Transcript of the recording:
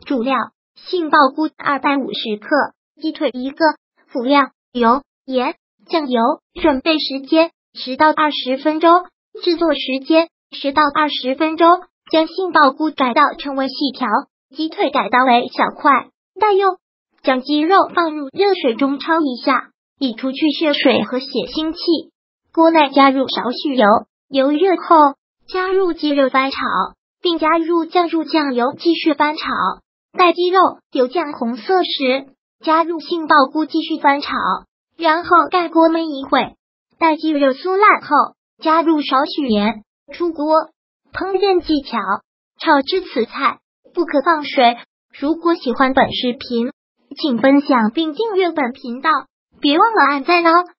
主料：杏鲍菇250克，鸡腿1个。辅料：油、盐、酱油。准备时间10到20分钟，制作时间10到20分钟。将杏鲍菇改刀成为细条，鸡腿改刀为小块。待用，将鸡肉放入热水中焯一下，以除去血水和血腥气。锅内加入少许油，油热后加入鸡肉翻炒，并加入酱油继续翻炒。待鸡肉有酱红色时，加入杏鲍菇继续翻炒，然后盖锅焖一会。待鸡肉酥烂后，加入少许盐。出锅。烹饪技巧：炒制此菜不可放水。如果喜欢本视频，请分享并订阅本频道，别忘了按赞哦。